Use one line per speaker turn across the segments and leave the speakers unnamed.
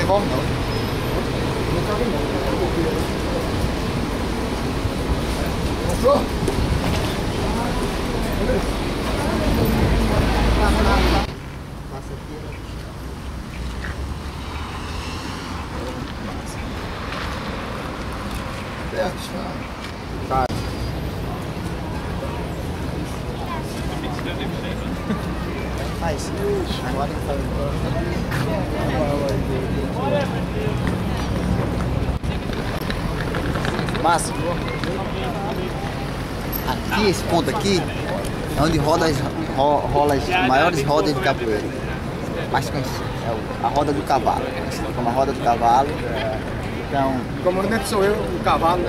devolve não. Mostrou? Passa aqui. Tá. Faz. Agora ele faz. Massa. Aqui, esse ponto aqui, é onde rola as maiores rodas de capoeira. Mais conhecido. É a roda do cavalo. Como a roda do cavalo. Então,
o comandante sou eu, o cavalo.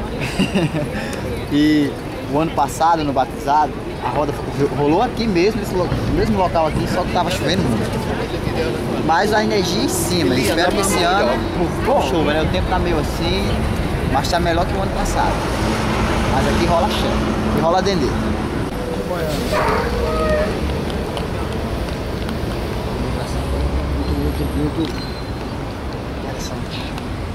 E o ano passado, no batizado, a roda rolou aqui mesmo, no mesmo local aqui, só que estava chovendo muito. Mas a energia em cima, eu espero que esse ano chova, né? O tempo tá meio assim, mas está melhor que o ano passado. Mas aqui rola chão, e rola dendê. Muito interessante.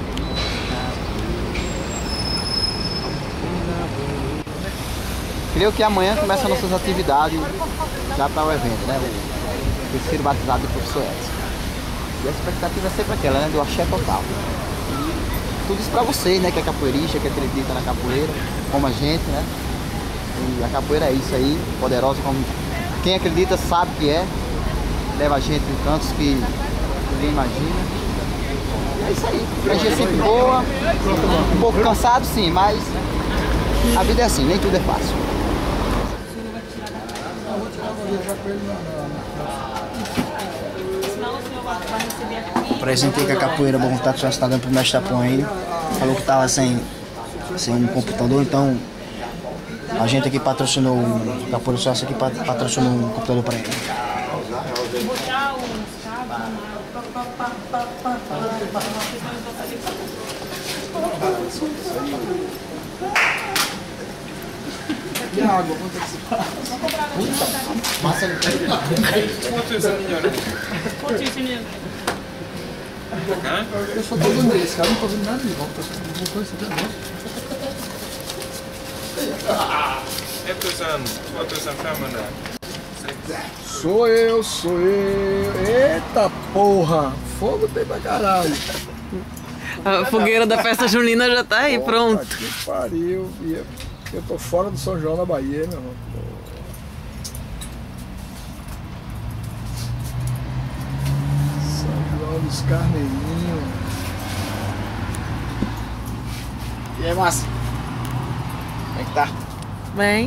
Creio que amanhã começam nossas atividades já para o evento, né? O terceiro batizado do professor Edson. E a expectativa é sempre aquela, né? Do axé total. E tudo isso para vocês, né? Que é capoeirista, que acredita na capoeira, como a gente, né? E a capoeira é isso aí, poderosa, como quem acredita sabe que é. Leva a gente em cantos que ninguém imagina. E é isso aí. A gente é sempre boa, um pouco cansado sim, mas a vida é assim, nem tudo é fácil.
Apresentei que a capoeira Bom Contato já está dando para o mestre Tapão aí. Falou que estava sem um computador, então a gente aqui patrocinou, a Capoeira Sócia aqui patrocinou um computador para ele.
E a água, quanto é que se passa?
Massa no
Quanto isso é melhor?
Quanto isso, menino?
Eu só tô vendo esse, cara, não tô vendo nada de volta. Não tô isso aqui, Sou eu. Eita porra! Fogo tem pra caralho.
A fogueira da festa junina já tá aí, pronto.
Que pariu. Eu tô fora do São João da Bahia, meu irmão. São João dos Carneirinhos.
E aí, Márcia? Como é que tá?
Bem,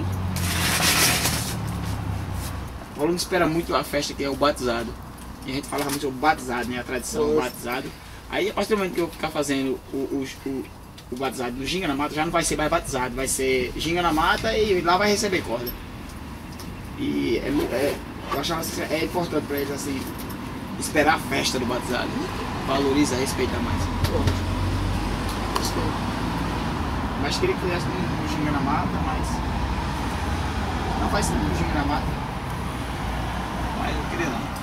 O aluno espera muito a festa que é o batizado. E a gente falava muito sobre o batizado, né? A tradição do batizado. Aí, a partir do momento que eu ficar fazendo o batizado no Ginga na Mata, já não vai ser mais batizado, vai ser Ginga na Mata e lá vai receber corda. E eu achava que é importante para eles assim, esperar a festa do batizado. Valoriza, respeita mais. Mas queria que fizesse no Ginga na Mata, mas não faz sentido no Ginga na Mata. Mas eu queria não.